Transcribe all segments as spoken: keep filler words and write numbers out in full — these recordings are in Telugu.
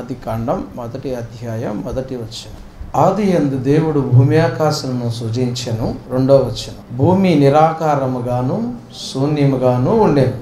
ఆది కాండం మొదటి అధ్యాయం మొదటి వచనం. ఆది యందు దేవుడు భూమి ఆకాశమును సృజించెను. రెండో వచనం. భూమి నిరాకారముగాను శూన్యముగాను ఉండెను,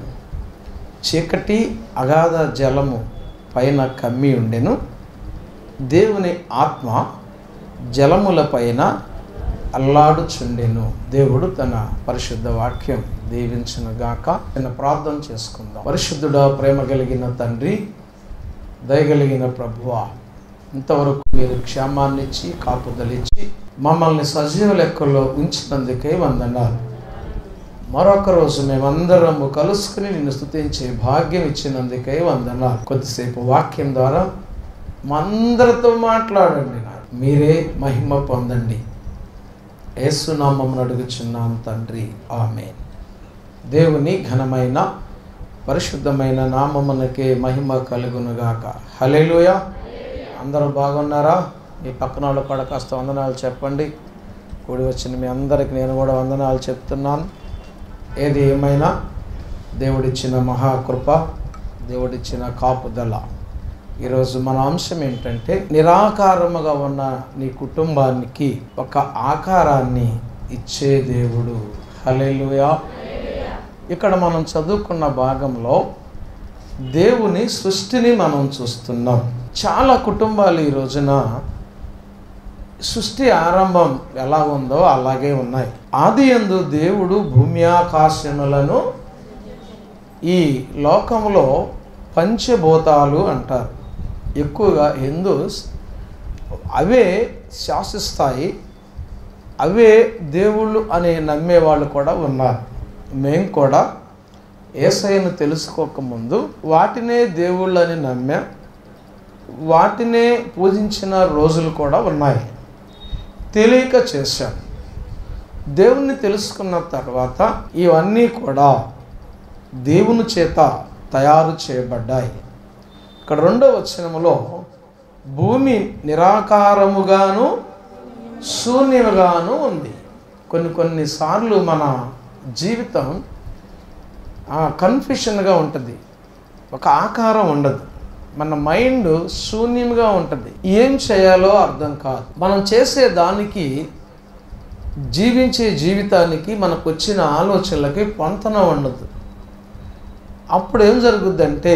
చీకటి అగాధ జలము పైన కమ్మి ఉండెను, దేవుని ఆత్మ జలముల పైన అల్లాడుచుండెను. దేవుడు తన పరిశుద్ధ వాక్యం దీవించునుగాక. నేను ప్రార్థన చేసుకుందాం. పరిశుద్ధుడా, ప్రేమ కలిగిన తండ్రి, దయగలిగిన ప్రభువా, ఇంతవరకు మీరు క్షేమాన్నిచ్చి కాపుదలిచ్చి మమ్మల్ని సజీవ లెక్కల్లో ఉంచినందుకే వందనాలు. మరొక రోజు మేమందరము కలుసుకుని నిన్ను స్తుతించే భాగ్యం ఇచ్చినందుకే వందనాలు. కొద్దిసేపు వాక్యం ద్వారా మా అందరితో మాట్లాడండి. మీరే మహిమ పొందండి. యేసు నామమున అడుగుచున్నాం తండ్రి, ఆమేన్. దేవుని ఘనమైన పరిశుద్ధమైన నామమునకే మహిమ కలుగునుగాక. హల్లెలూయా. అందరూ బాగున్నారా? మీ పక్కన వాళ్ళు కూడా కాస్త వందనాలు చెప్పండి. కూడి వచ్చిన మీ అందరికి నేను కూడా వందనాలు చెప్తున్నాను. ఏది ఏమైనా దేవుడిచ్చిన మహాకృప, దేవుడిచ్చిన కాపుదల. ఈరోజు మన అంశం ఏంటంటే, నిరాకారముగా ఉన్న నీ కుటుంబానికి ఒక ఆకారాన్ని ఇచ్చే దేవుడు. హల్లెలూయా. ఇక్కడ మనం చదువుకున్న భాగంలో దేవుని సృష్టిని మనం చూస్తున్నాం. చాలా కుటుంబాలు ఈ రోజున సృష్టి ఆరంభం ఎలా ఉందో అలాగే ఉన్నాయి. ఆది యందు దేవుడు భూమి ఆకాశములను, ఈ లోకంలో పంచభూతాలు అంటారు. ఎక్కువగా హిందూస్ అవే శాసిస్తాయి, అవే దేవుళ్ళు అని నమ్మేవాళ్ళు కూడా ఉన్నారు. మేము కూడా యేసయ్యను తెలుసుకోకముందు వాటినే దేవుళ్ళు అని నమ్మాం, వాటినే పూజించిన రోజులు కూడా ఉన్నాయి. తెలియక చేశాం. దేవుణ్ణి తెలుసుకున్న తర్వాత ఇవన్నీ కూడా దేవుని చేత తయారు చేయబడ్డాయి. ఇక్కడ రెండో వచనములో భూమి నిరాకారముగాను శూన్యముగాను ఉంది. కొన్ని కొన్నిసార్లు మన జీవితం కన్ఫ్యూషన్గా ఉంటుంది, ఒక ఆకారం ఉండదు, మన మైండ్ శూన్యంగా ఉంటుంది, ఏం చేయాలో అర్థం కాదు. మనం చేసే దానికి, జీవించే జీవితానికి, మనకు వచ్చిన ఆలోచనలకి పొంతన ఉండదు. అప్పుడు ఏం జరుగుద్దంటే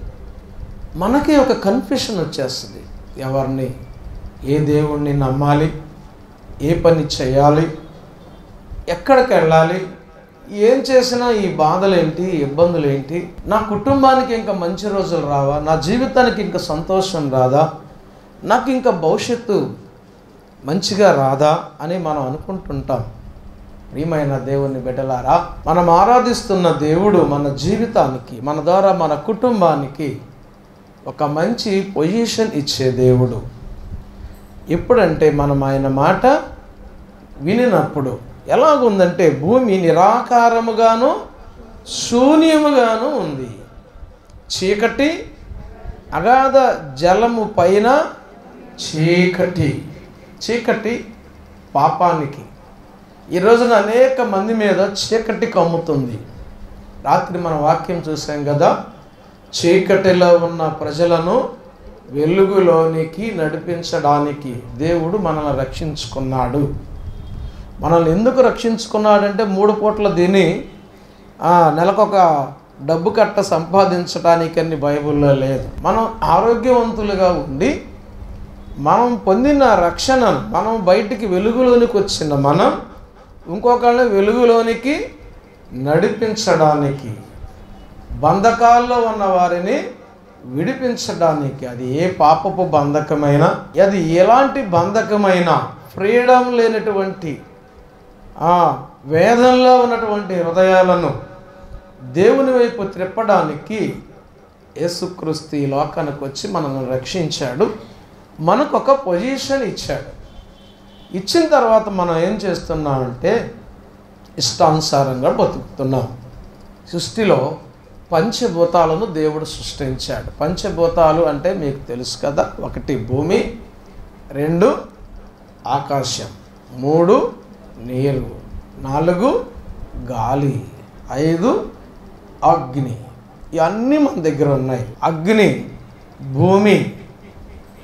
మనకి ఒక కన్ఫ్యూషన్ వచ్చేస్తుంది. ఎవరిని, ఏ దేవుణ్ణి నమ్మాలి, ఏ పని చేయాలి, ఎక్కడికి వెళ్ళాలి, ఏం చేసినా ఈ బాధలు ఏంటి, ఇబ్బందులు ఏంటి, నా కుటుంబానికి ఇంకా మంచి రోజులు రావా, నా జీవితానికి ఇంకా సంతోషం రాదా, నాకు ఇంకా భవిష్యత్తు మంచిగా రాదా అని మనం అనుకుంటుంటాం. ప్రియమైన దేవుని బిడ్డలారా, మనం ఆరాధిస్తున్న దేవుడు మన జీవితానికి, మన ద్వారా మన కుటుంబానికి ఒక మంచి పొజిషన్ ఇచ్చే దేవుడు. ఎప్పుడంటే మనం ఆయన మాట వినినప్పుడు. ఎలాగుందంటే భూమి నిరాకారముగాను శూన్యముగాను ఉంది, చీకటి అగాధ జలము పైన చీకటి. చీకటి పాపానికి. ఈ రోజున అనేక మంది మీద చీకటి కమ్ముతుంది. రాత్రి మన వాక్యం చూసాం కదా, చీకటిలో ఉన్న ప్రజలను వెలుగులోనికి నడిపించడానికి దేవుడు మనల్ని రక్షించుకున్నాడు. మనల్ని ఎందుకు రక్షించుకున్నాడంటే మూడు పూట్ల తిని నెలకొక డబ్బు కట్ట సంపాదించడానికని బైబిల్లో లేదు. మనం ఆరోగ్యవంతులుగా ఉండి మనం పొందిన రక్షణను, మనం బయటికి వెలుగులోనికి వచ్చిన మనం ఇంకొకళ్ళని వెలుగులోనికి నడిపించడానికి, బంధకాల్లో ఉన్న వారిని విడిపించడానికి. అది ఏ పాపపు బంధకమైనా, అది ఎలాంటి బంధకమైనా, ఫ్రీడమ్ లేనటువంటి వేదనలో ఉన్నటువంటి హృదయాలను దేవుని వైపు త్రిప్పడానికి యేసుక్రీస్తు ఈ లోకానికి వచ్చి మనల్ని రక్షించాడు. మనకు ఒక పొజిషన్ ఇచ్చాడు. ఇచ్చిన తర్వాత మనం ఏం చేస్తున్నామంటే ఇష్టానుసారంగా బతుకుతున్నాం. సృష్టిలో పంచభూతాలను దేవుడు సృష్టించాడు. పంచభూతాలు అంటే మీకు తెలుసు కదా, ఒకటి భూమి, రెండు ఆకాశం, మూడు నీరు, నాలుగు గాలి, ఐదు అగ్ని. ఇవన్నీ మన దగ్గర ఉన్నాయి. అగ్ని, భూమి,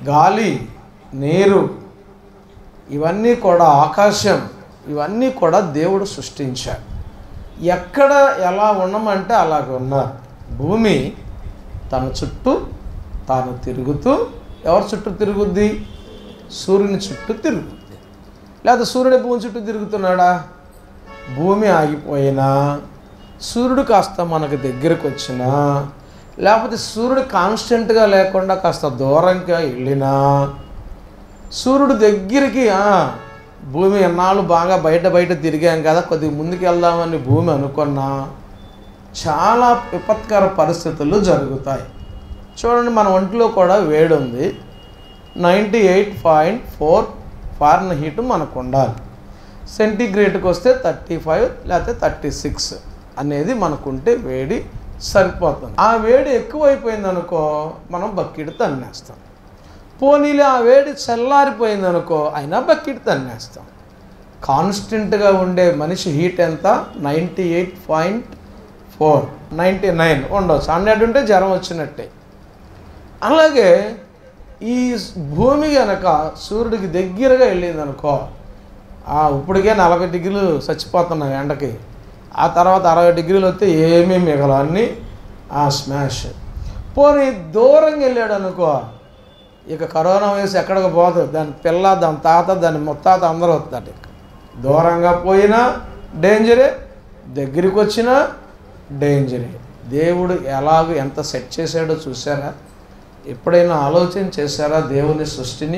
గాలి, నీరు, ఇవన్నీ కూడా ఆకాశం, ఇవన్నీ కూడా దేవుడు సృష్టించాడు. ఎక్కడ ఎలా ఉన్నామంటే అలాగ ఉన్నారు. భూమి తన చుట్టూ తాను తిరుగుతూ, ఎవరి చుట్టూ తిరుగుద్ది? సూర్యుని చుట్టూ తిరుగుద్ది. లేదా సూర్యుని భూమి చుట్టూ తిరుగుతున్నాడా? భూమి ఆగిపోయినా, సూర్యుడు కాస్త మనకు దగ్గరకు వచ్చినా, లేకపోతే సూర్యుడు కాన్స్టెంట్గా లేకుండా కాస్త దూరంగా వెళ్ళినా, సూర్యుడు దగ్గరికి భూమి ఎన్నాళ్ళు బాగా బయట బయట తిరిగాం కదా, కొద్దిగా ముందుకు వెళ్దామని భూమి అనుకున్నా చాలా విపత్కర పరిస్థితులు జరుగుతాయి. చూడండి, మన ఒంట్లో కూడా వేడి ఉంది. Ninety eight point four Fahrenheit మనకు ఉండాలి. సెంటీగ్రేడ్కి వస్తే థర్టీ ఫైవ్ లేకపోతే థర్టీ సిక్స్ అనేది మనకుంటే వేడి సరిపోతుంది. ఆ వేడి ఎక్కువైపోయింది అనుకో, మనం బకెట్ తన్నేస్తాం. పోనీలే ఆ వేడి చల్లారిపోయింది అనుకో, అయినా బకెట్ తన్నేస్తాం. కాన్స్టెంట్గా ఉండే మనిషి హీట్ ఎంత? Ninety eight point four ninety nine ఉండవచ్చు. హండ్రెడ్ ఉంటే జ్వరం వచ్చినట్టే. అలాగే ఈ భూమి కనుక సూర్యుడికి దగ్గరగా వెళ్ళింది అనుకో, ఇప్పటికే నలభై డిగ్రీలు చచ్చిపోతున్నాయి ఎండకి. ఆ తర్వాత అరవై డిగ్రీలు వస్తే ఏమీ మిగల, అన్నీ స్మాష్. పోనీ దూరంగా వెళ్ళాడు అనుకో, ఇక కరోనా వైరస్ ఎక్కడికి పోతుంది. దాని పిల్ల, దాని తాత, దాని ముత్తాత అందరూ వస్తారు. ఇక దూరంగా పోయినా డేంజరే, దగ్గరికి వచ్చినా డేంజరే. దేవుడు ఎలాగ ఎంత సెట్ చేశాడో చూసారా? ఎప్పుడైనా ఆలోచన చేశారా? దేవుని సృష్టిని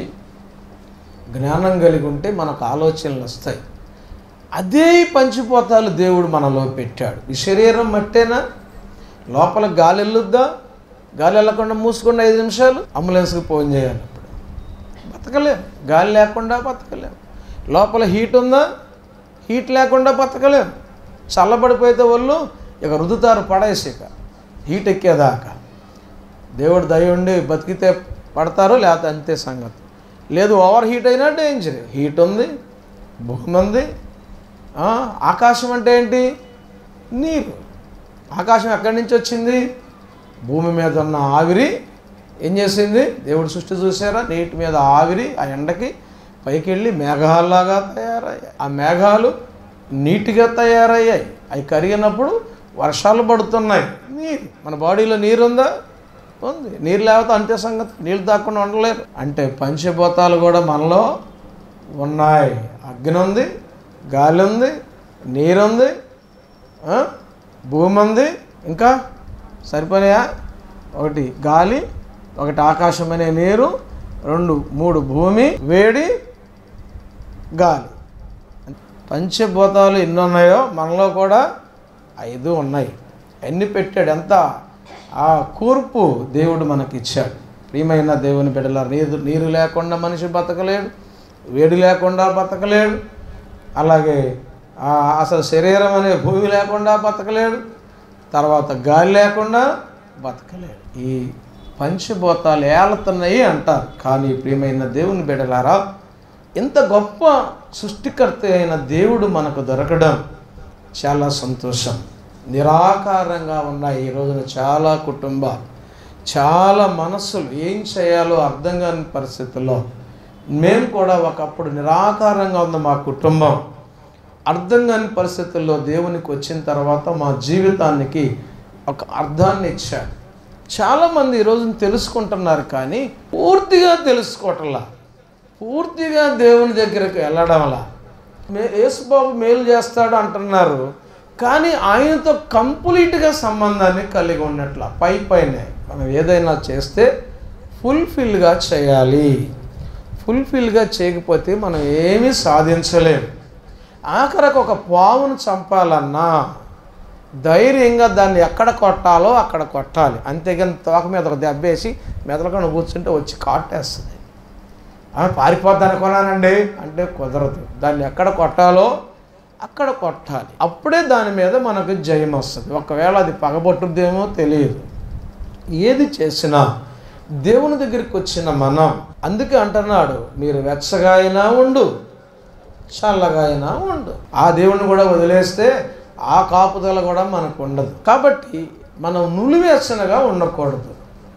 జ్ఞానం కలిగి ఉంటే మనకు ఆలోచనలు వస్తాయి. అదే పంచిపోతాలు దేవుడు మనలో పెట్టాడు. ఈ శరీరం మట్టేనా? లోపల గాలి వెళ్ళొద్దా? గాలి వెళ్ళకుండా మూసుకున్న ఐదు నిమిషాలు అంబులెన్స్కి ఫోన్ చేయాలి. అప్పుడు బతకలేం. గాలి లేకుండా బతకలేం. లోపల హీట్ ఉందా? హీట్ లేకుండా బతకలేం. చల్లబడిపోతే వాళ్ళు ఇక రుదుతారు పడేసి, ఇక హీట్ ఎక్కేదాకా. దేవుడు దయ ఉండి బతికితే పడతారు, లేకపోతే అంతే సంగతి. లేదు, ఓవర్ హీట్ అయినా డేంజర్. హీట్ ఉంది, భూమి ఉంది. ఆకాశం అంటే ఏంటి? నీరు. ఆకాశం ఎక్కడి నుంచి వచ్చింది? భూమి మీద ఉన్న ఆవిరి ఏం చేసింది? దేవుడు సృష్టి చూసారా? నీటి మీద ఆవిరి ఆ ఎండకి పైకి వెళ్ళి మేఘాల్లాగా తయారయ్యాయి. ఆ మేఘాలు నీటిగా తయారయ్యాయి. అవి కరిగినప్పుడు వర్షాలు పడుతున్నాయి. నీరు, మన బాడీలో నీరు ఉందా? ఉంది. నీరు లేకపోతే అంతే సంగతి. నీళ్ళు తాకుండా ఉండలేరు. అంటే పంచభూతాలు కూడా మనలో ఉన్నాయి. అగ్ని ఉంది, గాలి ఉంది, నీరు ఉంది, భూమి ఉంది. ఇంకా సరిపోయా? ఒకటి గాలి, ఒకటి ఆకాశం అనే నీరు, రెండు మూడు భూమి, వేడి, గాలి. పంచభూతాలు ఎన్ని ఉన్నాయో మనలో కూడా ఐదు ఉన్నాయి. ఎన్ని పెట్టాడు? ఎంత ఆ కూర్పు దేవుడు మనకి ఇచ్చాడు. ప్రియమైన దేవుని బిడ్డల, నీరు నీరు లేకుండా మనిషి బతకలేడు, వేడి లేకుండా బతకలేడు. అలాగే అసలు శరీరం అనే భూమి లేకుండా బతకలేడు. తర్వాత గాలి లేకుండా బతకలేడు. ఈ పంచభూతాలు ఏలుతున్నాయి అంటారు. కానీ ప్రియమైన దేవుని బిడ్డలారా, ఇంత గొప్ప సృష్టికర్త అయిన దేవుడు మనకు దొరకడం చాలా సంతోషం. నిరాకారంగా ఉన్నాయి ఈ రోజున చాలా కుటుంబాలు, చాలా మనస్సులు. ఏం చేయాలో అర్థం కాని పరిస్థితుల్లో మేము కూడా ఒకప్పుడు నిరాకారంగా ఉన్న మా కుటుంబం అర్థం కాని పరిస్థితుల్లో దేవునికి వచ్చిన తర్వాత మా జీవితానికి ఒక అర్థాన్ని ఇచ్చాడు. చాలామంది ఈరోజు తెలుసుకుంటున్నారు, కానీ పూర్తిగా తెలుసుకోవటంలా, పూర్తిగా దేవుని దగ్గరకు వెళ్ళడంలా. మే యేసుబాబు మేలు చేస్తాడు అంటున్నారు, కానీ ఆయనతో కంప్లీట్గా సంబంధాన్ని కలిగి ఉన్నట్ల. పై పైనే మనం ఏదైనా చేస్తే ఫుల్ఫిల్గా చేయాలి. ఫుల్ఫిల్గా చేయకపోతే మనం ఏమీ సాధించలేము. ఆఖరకు ఒక పావును చంపాలన్నా ధైర్యంగా దాన్ని ఎక్కడ కొట్టాలో అక్కడ కొట్టాలి. అంతేగాని తోక మీద ఒక దెబ్బేసి మెదలకుండా కూర్చుంటే వచ్చి కాటేస్తుంది. పారిపోద్ది అనుకున్నానండి అంటే కుదరదు. దాన్ని ఎక్కడ కొట్టాలో అక్కడ కొట్టాలి. అప్పుడే దాని మీద మనకు జయం వస్తుంది. ఒకవేళ అది పగబొట్టుద్దేమో తెలియదు. ఏది చేసినా దేవుని దగ్గరికి వచ్చిన మనం, అందుకే అంటున్నాడు, మీరు వెచ్చగా అయినా ఉండు, చల్లగా అయినా ఉండు. ఆ దేవుని కూడా వదిలేస్తే ఆ కాపుదల కూడా మనకు ఉండదు. కాబట్టి మనం నులివేసనగా ఉండకూడదు.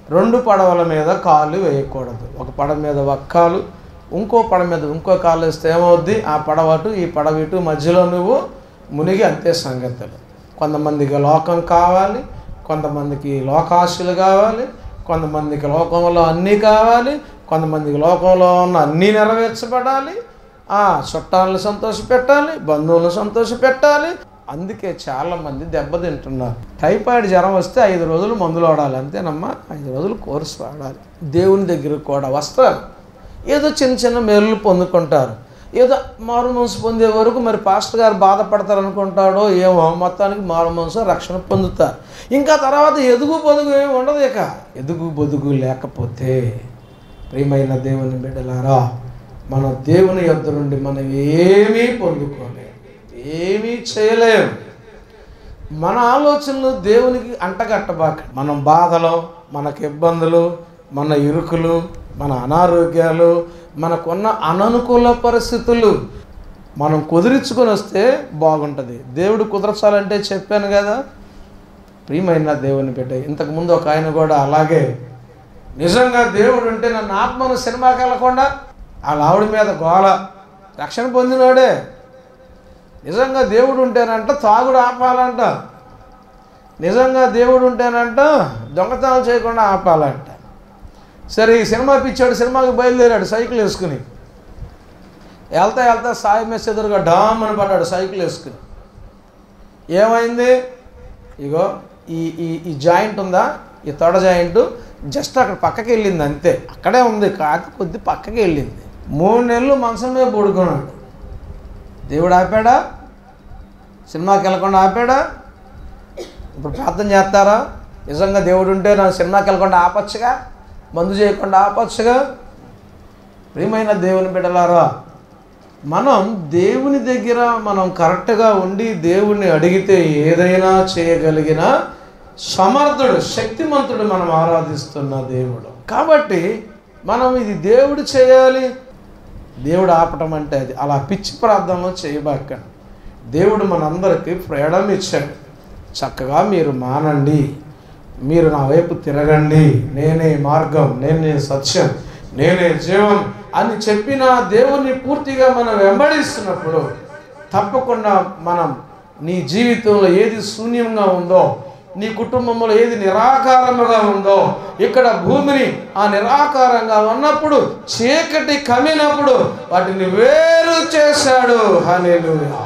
రెండు పడవల మీద కాలు వేయకూడదు. ఒక పడవ మీద ఒక కాలు, ఇంకో పడవ మీద ఇంకో కాలు వేస్తే ఏమవుద్ది? ఆ పడవటు ఈ పడవిటు మధ్యలో నువ్వు మునిగి అంతే సంగతులు. కొంతమందికి లోకం కావాలి, కొంతమందికి లోకాశలు కావాలి, కొంతమందికి లోకంలో అన్నీ కావాలి, కొంతమందికి లోకంలో ఉన్న అన్నీ నెరవేర్చబడాలి, చుట్టాలను సంతోషపెట్టాలి, బంధువులను సంతోషపెట్టాలి. అందుకే చాలామంది దెబ్బతింటున్నారు. టైఫాయిడ్ జ్వరం వస్తే ఐదు రోజులు మందులు వాడాలి, అంతేనమ్మా, ఐదు రోజులు కోర్సు వాడాలి. దేవుని దగ్గరకు కూడా వస్తారు, ఏదో చిన్న చిన్న మేలులు పొందుకుంటారు, ఏదో మారు మనసు పొందే వరకు మరి పాస్టర్ గారు బాధపడతారు అనుకుంటాడో ఏమో, మొత్తానికి మారు మనసు రక్షణ పొందుతారు. ఇంకా తర్వాత ఎదుగు పొదుగు ఏమి ఉండదు. ఇక ఎదుగు బొదుగు లేకపోతే ప్రియమైన దేవుని బిడ్డలారా, మన దేవుని యొద్ద నుండి మనం ఏమీ పొందుకోలేము, ఏమీ చేయలేము. మన ఆలోచనలు దేవునికి అంటగట్టబాక. మనం బాధలు, మనకు ఇబ్బందులు, మన ఇరుకులు, మన అనారోగ్యాలు, మనకున్న అననుకూల పరిస్థితులు మనం కుదిరించుకొని వస్తే బాగుంటుంది. దేవుడు కుదర్చాలంటే చెప్పాను కదా ప్రియమైన దేవుని బిడ్డ. ఇంతకుముందు ఒక ఆయన కూడా అలాగే, నిజంగా దేవుడు ఉంటే నన్ను ఆత్మను సినిమాకి వెళ్ళకుండా వాళ్ళ ఆవిడ మీద గోల, రక్షణ పొందినోడే. నిజంగా దేవుడు ఉంటేనంట తాగుడు ఆపాలంట, నిజంగా దేవుడు ఉంటేనంట దొంగతనం చేయకుండా ఆపాలంట. సరే ఈ సినిమా పిచ్చాడు, సినిమాకి బయలుదేరాడు సైకిల్ వేసుకుని. వెళ్తా వెళ్తా సాయి మెస్ ఎదురుగా డామ్ అని పడ్డాడు సైకిల్ వేసుకుని. ఏమైంది? ఇగో ఈ ఈ ఈ జాయింట్ ఉందా, ఈ తొడ జాయింట్ జస్ట్ అక్కడ పక్కకి వెళ్ళింది అంతే, అక్కడే ఉంది, కాదు కొద్ది పక్కకి వెళ్ళింది. మూడు నెలలు మంచం మీద పడుకున్నాడు. దేవుడు ఆపాడా? సినిమాకి వెళ్ళకుండా ఆపాడా? ఇప్పుడు ప్రార్థన చేస్తారా? నిజంగా దేవుడు ఉంటే నా సినిమాకి వెళ్ళకుండా ఆపచ్చుగా, మందు చేయకుండా ఆపచ్చుగా. ప్రియమైన దేవుని బిడ్డలారా, మనం దేవుని దగ్గర మనం కరెక్ట్గా ఉండి దేవుణ్ణి అడిగితే ఏదైనా చేయగలిగిన సమర్థుడు, శక్తిమంతుడు మనం ఆరాధిస్తున్న దేవుడు. కాబట్టి మనం ఇది దేవుడు చేయాలి, దేవుడు ఆపటం అంటే అది అలా పిచ్చి ప్రార్థనలో చేయబాకండి. దేవుడు మనందరికీ ఫ్రీడమ్ ఇచ్చాడు. చక్కగా మీరు మానండి, మీరు నా వైపు తిరగండి, నేనే మార్గం, నేనే సత్యం, నేనే జీవం అని చెప్పిన దేవుణ్ణి పూర్తిగా మనం వెంబడిస్తున్నప్పుడు తప్పకుండా మనం నీ జీవితంలో ఏది శూన్యంగా ఉందో, నీ కుటుంబంలో ఏది నిరాకారముగా ఉందో, ఇక్కడ భూమిని ఆ నిరాకారంగా ఉన్నప్పుడు చీకటి కమ్మినప్పుడు వాటిని వేరు చేశాడు. హల్లెలూయా.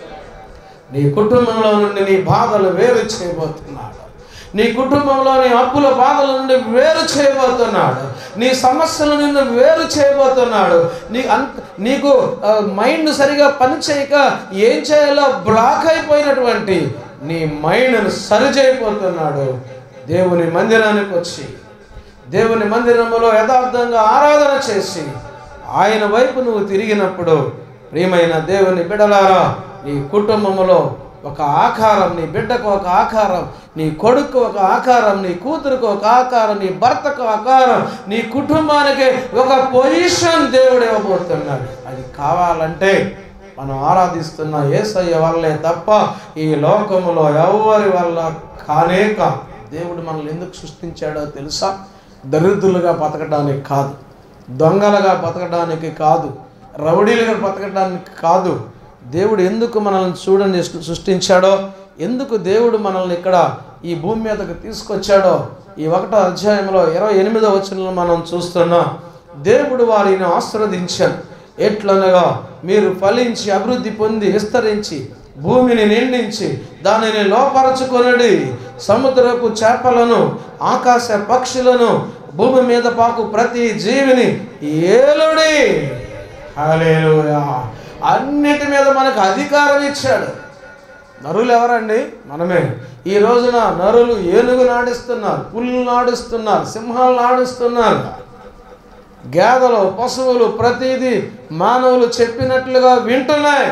నీ కుటుంబంలో నుండి నీ బాధలు వేరు చేయబోతున్నాడు, నీ కుటుంబంలోని అప్పుల బాధల నుండి వేరు చేయబోతున్నాడు, నీ సమస్యల నుండి వేరు చేయబోతున్నాడు. నీ అన్ నీకు మైండ్ సరిగా పనిచేయక ఏం చేయాలో బ్లాక్ అయిపోయినటువంటి నీ మైండ్ను సరి చేయబోతున్నాడు. దేవుని మందిరానికి వచ్చి దేవుని మందిరంలో యథార్థంగా ఆరాధన చేసి ఆయన వైపు నువ్వు తిరిగినప్పుడు ప్రియమైన దేవుని బిడ్డలారా, నీ కుటుంబంలో ఒక ఆకారం, నీ బిడ్డకు ఒక ఆకారం, నీ కొడుకు ఒక ఆకారం, నీ కూతురుకు ఒక ఆకారం, నీ భర్తకు ఆకారం, నీ కుటుంబానికి ఒక పొజిషన్ దేవుడు ఇవ్వబోతున్నాడు. అది కావాలంటే మనం ఆరాధిస్తున్న యేసయ్య వల్లే తప్ప ఈ లోకములో ఎవరి వల్ల కానే కాదు. దేవుడు మనల్ని ఎందుకు సృష్టించాడో తెలుసా? దరిద్రులుగా బతకడానికి కాదు, దొంగలుగా బతకడానికి కాదు, రౌడీలుగా బతకడానికి కాదు. దేవుడు ఎందుకు మనల్ని చూడండి సృష్టించాడో, ఎందుకు దేవుడు మనల్ని ఇక్కడ ఈ భూమి మీదకి తీసుకొచ్చాడో ఈ ఒకటో అధ్యాయంలో ఇరవై ఎనిమిదో వచనంలో మనం చూస్తున్నాం. దేవుడు వారిని ఆశీర్వదించాడు. ఎట్లనగా మీరు ఫలించి అభివృద్ధి పొంది విస్తరించి భూమిని నిండించి దానిని లోపరచుకొనుడి, సముద్రపు చేపలను ఆకాశ పక్షులను భూమి మీద పాకు ప్రతి జీవిని ఏలుడి. హల్లెలూయా. అన్నిటి మీద మనకు అధికారం ఇచ్చాడు. నరులు ఎవరండి? మనమే. ఈ రోజున నరులు ఏనుగు నాడిస్తున్నారు, పుల్లు నాడిస్తున్నారు, సింహాలు నాడిస్తున్నారు, గేదెలు, పశువులు ప్రతిదీ మానవులు చెప్పినట్లుగా వింటున్నాయి.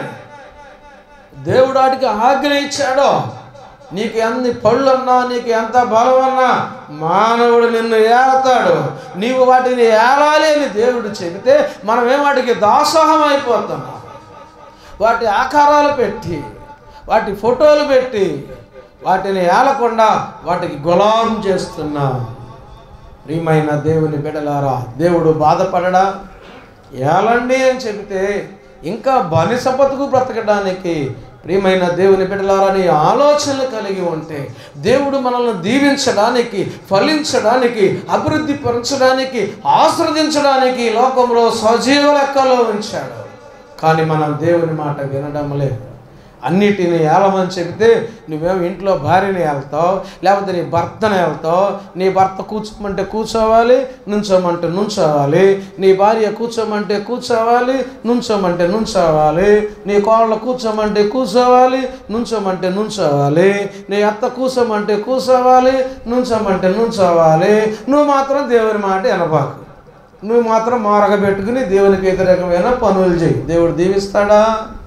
దేవుడు వాటికి ఆజ్ఞ ఇచ్చాడో, నీకు ఎన్ని పళ్ళున్నా, నీకు ఎంత బలమన్నా మానవుడు నిన్ను ఏలతాడు, నీవు వాటిని ఏలాలి అని దేవుడు చెబితే మనమేం వాటికి దాసోహం అయిపోతున్నాం. వాటి ఆకారాలు పెట్టి, వాటి ఫోటోలు పెట్టి వాటిని ఏలకుండా వాటికి గులాం చేస్తున్నాం. ప్రియమైన దేవుని బిడ్డలారా, దేవుడు బాధపడడా? ఏలండి అని చెబితే ఇంకా బానిస బతుకు బ్రతకడానికి ప్రియమైన దేవుని బిడ్డలారా నీ ఆలోచనలు కలిగి ఉంటే దేవుడు మనల్ని దీవించడానికి, ఫలించడానికి, అభివృద్ధి పరచడానికి, ఆశ్రదించడానికి లోకంలో సజీవ లెక్కలో ఉంచాడు. కానీ మనం దేవుని మాట వినడం లేదు. అన్నిటిని ఏలమని చెబితే నువ్వేమో ఇంట్లో భార్యని వెళ్తావు, లేకపోతే నీ భర్తని వెళ్తావు. నీ భర్త కూర్చోమంటే కూర్చోవాలి, నుంచోమంటే నుంచోవాలి. నీ భార్య కూర్చోమంటే కూర్చోవాలి, నుంచోమంటే నుంచోవాలి. నీ కోళ్ళ కూర్చోమంటే కూర్చోవాలి, నుంచోమంటే నుంచోవాలి. నీ అత్త కూర్చోమంటే కూర్చోవాలి, నుంచోమంటే నుంచోవాలి. నువ్వు మాత్రం దేవుని మాట వినబాకు. నువ్వు మాత్రం మారగబెట్టుకుని దేవునికి వ్యతిరేకమైన పనులు చేయి. దేవుడు దీవిస్తాడా?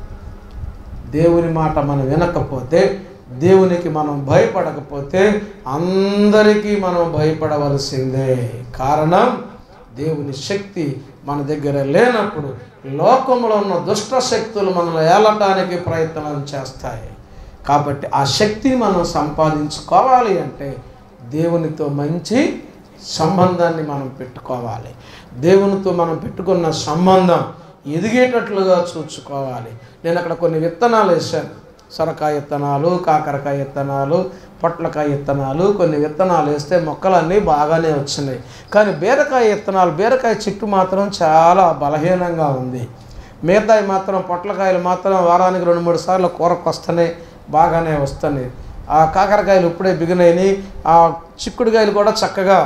దేవుని మాట మనం వినకపోతే, దేవునికి మనం భయపడకపోతే అందరికీ మనం భయపడవలసిందే. కారణం దేవుని శక్తి మన దగ్గర లేనప్పుడు లోకంలో ఉన్న దుష్ట శక్తులు మనల్ని ఏలటానికి ప్రయత్నం చేస్తాయి. కాబట్టి ఆ శక్తిని మనం సంపాదించుకోవాలి అంటే దేవునితో మంచి సంబంధాన్ని మనం పెట్టుకోవాలి. దేవునితో మనం పెట్టుకున్న సంబంధం ఎదిగేటట్లుగా చూసుకోవాలి. నేను అక్కడ కొన్ని విత్తనాలు వేసాను. సొరకాయ విత్తనాలు, కాకరకాయ విత్తనాలు, పొట్లకాయ విత్తనాలు, కొన్ని విత్తనాలు వేస్తే మొక్కలన్నీ బాగానే వచ్చినాయి. కానీ బీరకాయ విత్తనాలు, బీరకాయ చెట్టు మాత్రం చాలా బలహీనంగా ఉంది. మిగతాయి మాత్రం, పొట్లకాయలు మాత్రం వారానికి రెండు మూడు సార్లు కూరకు వస్తున్నాయి, బాగానే వస్తున్నాయి. ఆ కాకరకాయలు ఇప్పుడే బిగినాయి. ఆ చిక్కుడుకాయలు కూడా చక్కగా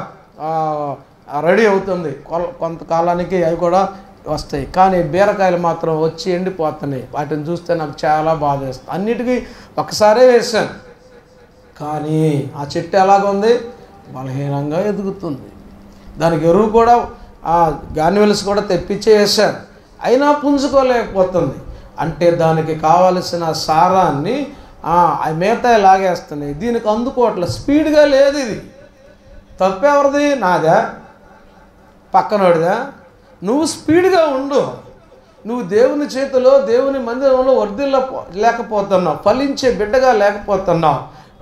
రెడీ అవుతుంది, కొంతకాలానికి అవి కూడా వస్తాయి. కానీ బీరకాయలు మాత్రం వచ్చి ఎండిపోతున్నాయి. వాటిని చూస్తే నాకు చాలా బాధ వేస్తుంది. అన్నిటికీ ఒకసారే వేసాను, కానీ ఆ చెట్టు ఎలాగుంది? బలహీనంగా ఎదుగుతుంది. దానికి ఎరువు కూడా గాన్యువల్స్ కూడా తెప్పించి వేశాను, అయినా పుంజుకోలేకపోతుంది. అంటే దానికి కావలసిన సారాన్ని ఆ మిగతా లాగేస్తున్నాయి. దీనికి అందుకోవట్లేదు, స్పీడ్గా లేదు. ఇది తప్పెవరిది? నాదా? పక్కనోడిదా? నువ్వు స్పీడ్గా ఉండు. నువ్వు దేవుని చేతిలో, దేవుని మందిరంలో వర్ధిల్ల లేకపోతున్నావు, ఫలించే బిడ్డగా లేకపోతున్నావు.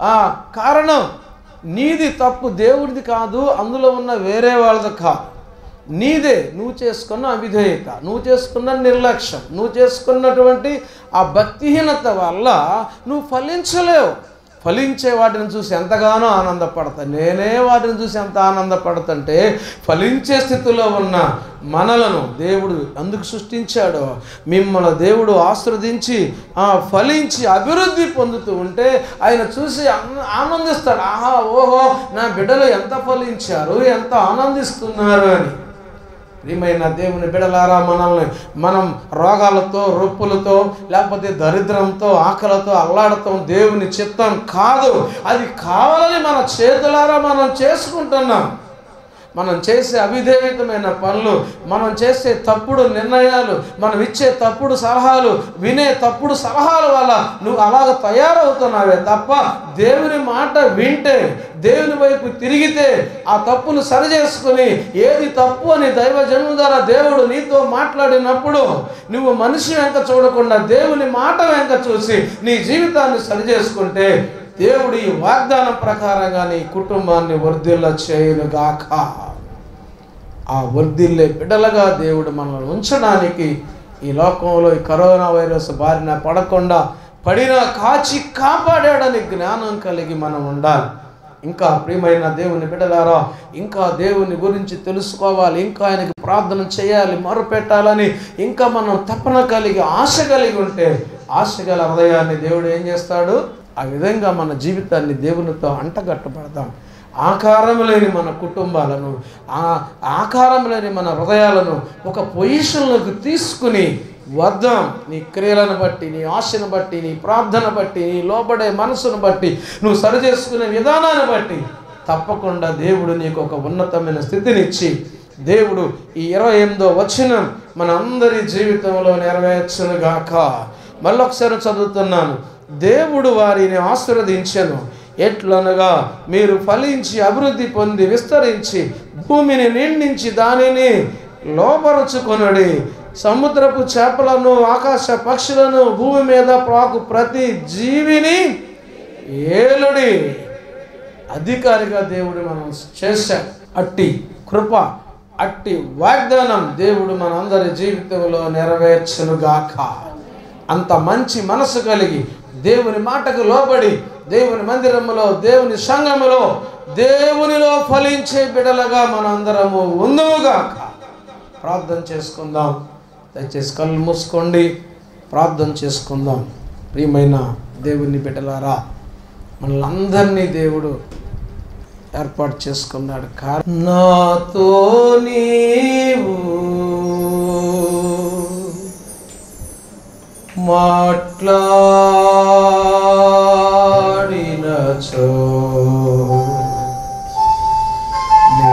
కారణం నీది తప్పు, దేవుడిది కాదు, అందులో ఉన్న వేరే వాళ్ళది కాదు, నీదే. నువ్వు చేసుకున్న అవిధేయత, నువ్వు చేసుకున్న నిర్లక్ష్యం, నువ్వు చేసుకున్నటువంటి ఆ భక్తిహీనత వల్ల నువ్వు ఫలించలేవు. ఫలించే వాటిని చూసి ఎంతగానో ఆనందపడతా. నేనే వాటిని చూసి ఎంత ఆనందపడతంటే, ఫలించే స్థితిలో ఉన్న మనలను దేవుడు అందుకు సృష్టించాడు. మిమ్మల్ని దేవుడు ఆశీర్వదించి ఫలించి అభివృద్ధి పొందుతూ ఉంటే ఆయన చూసి ఆనందిస్తాడు. ఆహా, ఓహో, నా బిడ్డలు ఎంత ఫలించారు, ఎంత ఆనందిస్తున్నారు అని. ప్రియమైన దేవుని బిడ్డలారా, మనల్ని మనం రోగాలతో, రొప్పులతో, లేకపోతే దరిద్రంతో, ఆకలితో అల్లాడతాం దేవుని చిత్తం కాదు. అది కావాలని మన చేతులారా మనం చేసుకుంటున్నాం. మనం చేసే అవిధేయతమైన పనులు, మనం చేసే తప్పుడు నిర్ణయాలు, మనం ఇచ్చే తప్పుడు సలహాలు, వినే తప్పుడు సలహాల వల్ల నువ్వు అలాగ తయారవుతున్నావే తప్ప, దేవుని మాట వింటే, దేవుని వైపు తిరిగితే, ఆ తప్పును సరి చేసుకుని ఏది తప్పు అని దైవజనుల ద్వారా దేవుడు నీతో మాట్లాడినప్పుడు నువ్వు మనిషి వెంక చూడకుండా దేవుని మాట వెంక చూసి నీ జీవితాన్ని సరి చేసుకుంటే దేవుడు ఈ వాగ్దానం ప్రకారంగా నీ కుటుంబాన్ని వర్ధిల్ల చేయునుగాక. ఆ వర్ధిల్లే బిడ్డలుగా దేవుడు మనల్ని ఉంచడానికి ఈ లోకంలో ఈ కరోనా వైరస్ బారిన పడకుండా, పడినా కాచి కాపాడాడని జ్ఞానం కలిగి మనం ఉండాలి. ఇంకా ప్రియమైన దేవుని బిడ్డలారా, ఇంకా దేవుని గురించి తెలుసుకోవాలి, ఇంకా ఆయనకి ప్రార్థన చేయాలి, మొరపెట్టాలని ఇంకా మనం తపన కలిగి, ఆశ కలిగి ఉంటే, ఆశ గల హృదయాన్ని దేవుడు ఏం చేస్తాడు? ఆ విధంగా మన జీవితాన్ని దేవునితో అంటగట్టబడతాం. ఆకారం లేని మన కుటుంబాలను, ఆ ఆకారం లేని మన హృదయాలను ఒక పొజిషన్లోకి తీసుకుని వద్దాం. నీ క్రియలను బట్టి, నీ ఆశను బట్టి, నీ ప్రార్థన బట్టి, నీ లోబడే మనసును బట్టి, నువ్వు సరి చేసుకునే విధానాన్ని బట్టి తప్పకుండా దేవుడు నీకు ఒక ఉన్నతమైన స్థితినిచ్చి, దేవుడు ఈ ఇరవై ఎనిమిదో వచనం మన అందరి జీవితంలో నెరవేర్చునుగాక. మళ్ళొకసారి చదువుతున్నాను. దేవుడు వారిని ఆశీర్వదించెను, ఎట్లనగా మీరు ఫలించి అభివృద్ధి పొంది విస్తరించి భూమిని నిండించి దానిని లోపరుచుకొనుడి. సముద్రపు చేపలను, ఆకాశ పక్షులను, భూమి మీద ప్రాకు ప్రతి జీవిని ఏలుడి. అధికారిగా దేవుడు మనం చేశాడు. అట్టి కృప, అట్టి వాగ్దానం దేవుడు మనందరి జీవితంలో నెరవేర్చునుగాక. అంత మంచి మనసు కలిగి దేవుని మాటకు లోబడి దేవుని మందిరములో, దేవుని సంఘములో, దేవునిలో ఫలించే బిడలగా మనందరము ఉందుముగాక. ప్రార్థన చేసుకుందాం. దయచేసి కళ్ళు మూసుకోండి, ప్రార్థన చేసుకుందాం. ప్రియమైన దేవుని బిడ్డలారా, మనలందరినీ దేవుడు ఏర్పాటు చేసుకున్నాడు. నాతో నీవు మాట్లాడినచో నీ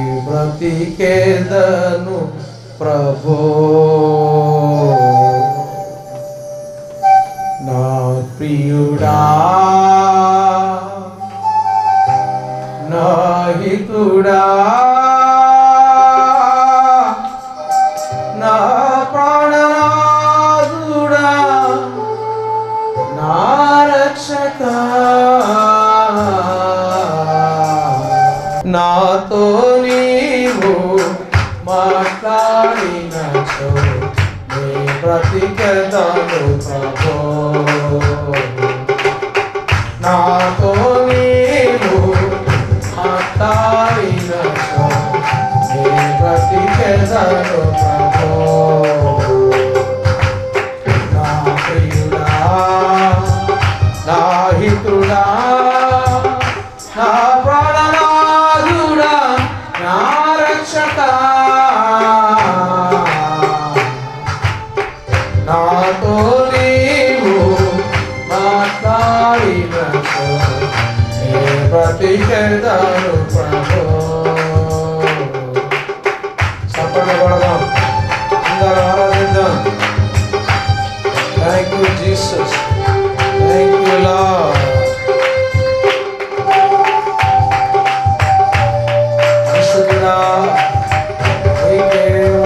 బ్రతికేదను ప్రభో, నా ప్రియుడా, నా హితుడా, నా ప్రాణనాథుడా, నా రక్షక, నాతో నీవు మాట్లాడినచో నీ బ్రతికెదను ప్రభో, నాతో నీవు మాట్లాడినచో నీ బ్రతికెదను ప్రభో, నా ప్రియుడా, నా హితుడా, నా ప్రాణనాథుడా, నా రక్షక, నాతో నీవు మాట్లాడినచో నీ బ్రతికెదను ప్రభో. చప్పట్లు కొడదాం, అందరూ ఆరాధిద్దాం. Thank you Jesus, thank you Lord. పరిశుద్ధుడా, నీకే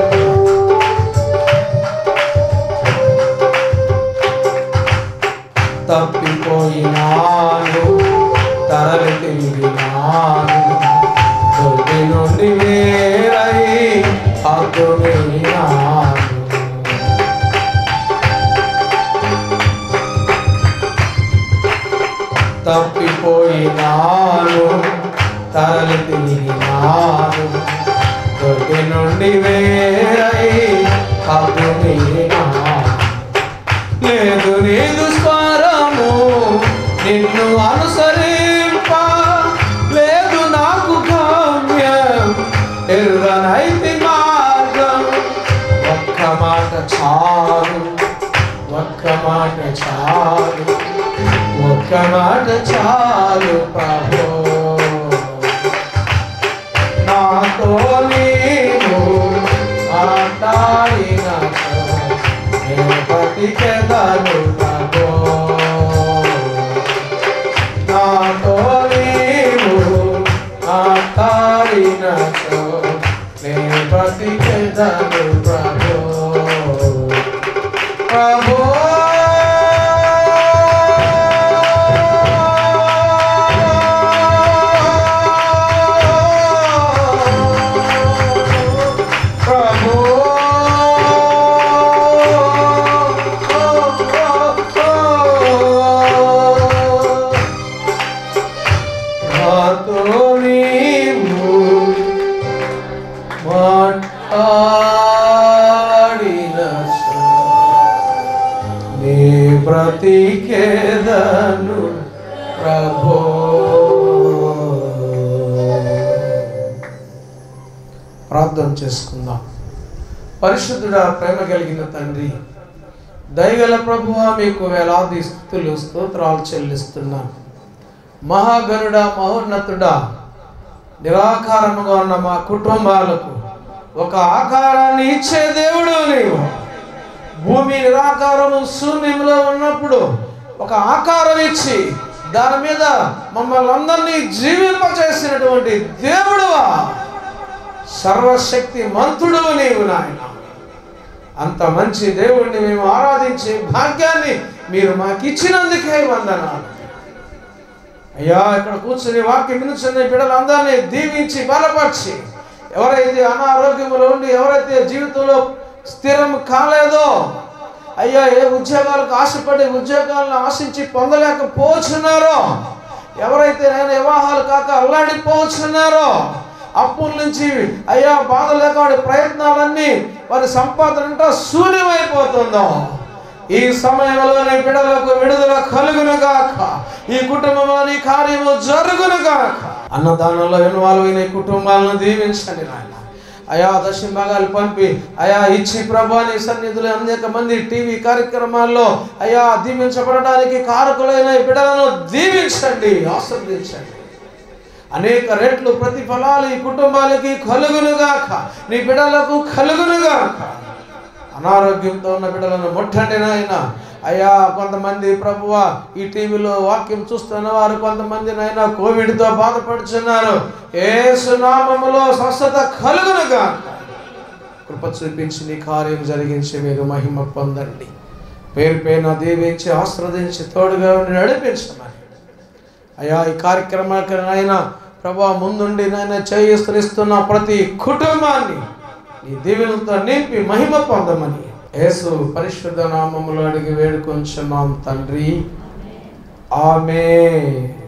తప్పిపోయినాను, తరలి తిరిగినాను, దొడ్డి నుండి వేరై హద్దుమీరినాను. తప్పిపోయినాను, తరలి తిరిగినాను, దొడ్డి నుండి వేరై హద్దుమీరినాను. లేదు నీదు స్వరము నిన్ను అనుసరింప, లేదు నాకు గమ్యం ఎరుగనైతి మార్గం. ఒక్క మాట చాలు, ఒక్క మాట చాలు, ఒక్క మాట చాలు ప్రభో, నాతో నీవు మాట్లాడినచో నీ బ్రతికెదను ప్రభో, నాతో నీవు మాట్లాడినచో నీ బ్రతికెదను ప్రభో, ప్రభో. బ్రతికేదను ప్రభో. ప్రార్థన చేసుకుందాం. పరిశుద్ధుడా, ప్రేమ కలిగిన తండ్రి, దయగల ప్రభువా, మీకు వేలాది స్తుతులు స్తోత్రాలు చెల్లిస్తున్నాను. మహాగణుడా, మహోన్నతుడా, నిరాకారముగా ఉన్న మా కుటుంబాలకు ఒక ఆకారాన్ని ఇచ్చే దేవుడు నీవు. భూమి నిరాకారము శూన్యంలో ఉన్నప్పుడు ఒక ఆకారం ఇచ్చి దాని మీద మమ్మల్ని అందరినీ జీవింపచేసినటువంటి దేవుడువా, సర్వశక్తి మంతుడు నీవు నాయన. అంత మంచి దేవుడిని మేము ఆరాధించే భాగ్యాన్ని మీరు మాకు ఇచ్చినందుకే వందనాలు. అయ్యా ఇక్కడ కూర్చుని వాక్యం వినుచున్న బిడ్డలందరినీ దీవించి బలపరిచి, ఎవరైతే అనారోగ్యములో ఉండి ఎవరైతే జీవితంలో స్థిరం కాలేదో అయ్యా, ఏ ఉద్యోగాలకు ఆశపడి ఉద్యోగాలను ఆశించి పొందలేకపోతున్నారో, ఎవరైతే నేను వివాహాలు కాక అల్లాడిపోతున్నారో, అప్పుల నుంచి అయ్యా బాధ లేక వాడి ప్రయత్నాలన్నీ వారి సంపాదన అంతా శూన్యమైపోతుందో, ఈ సమయంలోని బిడ్డలకు విడుదల కలుగునుగాక, ఈ కుటుంబంలో నీ కార్యము జరుగునుగాక. అన్నదానంలో ఇన్వాల్వ్ అయిన కుటుంబాలను దీవించండి నాయన. అయా దశమ భాగాలు పంపి అయా ఇచ్చి ప్రభా నీ సన్నిధిలో అనేక మంది టీవీ కార్యక్రమాల్లో అయా దీవించబడడానికి కారకులైన బిడ్డలను దీవించండి, ఆశీర్వదించండి. అనేక రెట్లు ప్రతిఫలాలు ఈ కుటుంబాలకి కలుగునుగాక, నీ బిడ్డలకు కలుగునుగాక. అనారోగ్యంతో ఉన్న బిడ్డలను ముట్టండి నాయన. అయ్యా కొంతమంది ప్రభువా ఈ టీవీలో వాక్యం చూస్తున్న వారు కొంతమంది నాయన కోవిడ్తో బాధపడుతున్నారు. యేసు నామములో స్వస్థత కలుగునుగాక. కృప చూపించి నీ కార్యం జరిగించి మీరు మహిమ పొందండి. పేరు పేరున దీవించి ఆశీర్వదించి తోడుగా ఉండి నడిపించమని అయ్యా ఈ కార్యక్రమానికి నాయన ప్రభా ముందుండి నాయన చేయిస్తున్న ప్రతి కుటుంబాన్ని నీ దీవెనలతో నింపి మహిమ పొందమని యేసు పరిశుద్ధ నామములో అడిగి వేడుకొంచున్నాం తండ్రి. ఆమేన్.